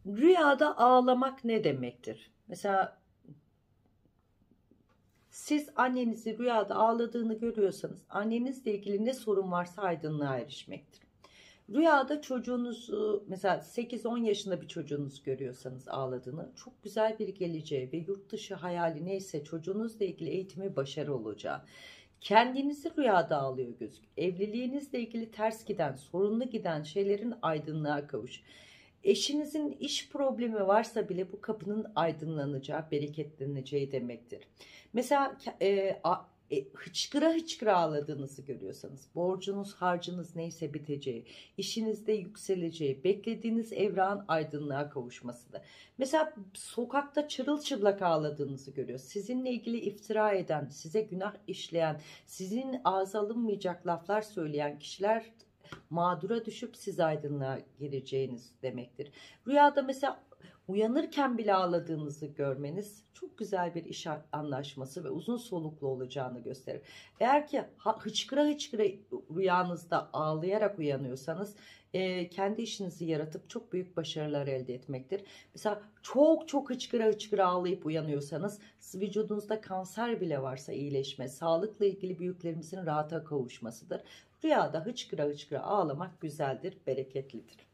Rüyada ağlamak ne demektir? Mesela siz annenizi rüyada ağladığını görüyorsanız annenizle ilgili ne sorun varsa aydınlığa erişmektir. Rüyada çocuğunuzu mesela 8-10 yaşında bir çocuğunuz görüyorsanız ağladığını, çok güzel bir geleceği ve yurt dışı hayali neyse çocuğunuzla ilgili eğitimi başarı olacağı, kendinizi rüyada ağlıyor gözük. Evliliğinizle ilgili ters giden, sorunlu giden şeylerin aydınlığa kavuş. Eşinizin iş problemi varsa bile bu kapının aydınlanacağı, bereketleneceği demektir. Mesela hıçkıra hıçkıra ağladığınızı görüyorsanız, borcunuz, harcınız neyse biteceği, işinizde yükseleceği, beklediğiniz evrağın aydınlığa kavuşmasıdır. Mesela sokakta çırılçıplak ağladığınızı görüyor. Sizinle ilgili iftira eden, size günah işleyen, sizin ağza alınmayacak laflar söyleyen kişiler mağdura düşüp siz aydınlığa gireceğiniz demektir. Rüyada mesela uyanırken bile ağladığınızı görmeniz çok güzel bir iş anlaşması ve uzun soluklu olacağını gösterir. Eğer ki hıçkıra hıçkıra rüyanızda ağlayarak uyanıyorsanız kendi işinizi yaratıp çok büyük başarılar elde etmektir. Mesela çok çok hıçkıra hıçkıra ağlayıp uyanıyorsanız vücudunuzda kanser bile varsa iyileşme, sağlıkla ilgili büyüklerimizin rahata kavuşmasıdır. Rüyada hıçkıra hıçkıra ağlamak güzeldir, bereketlidir.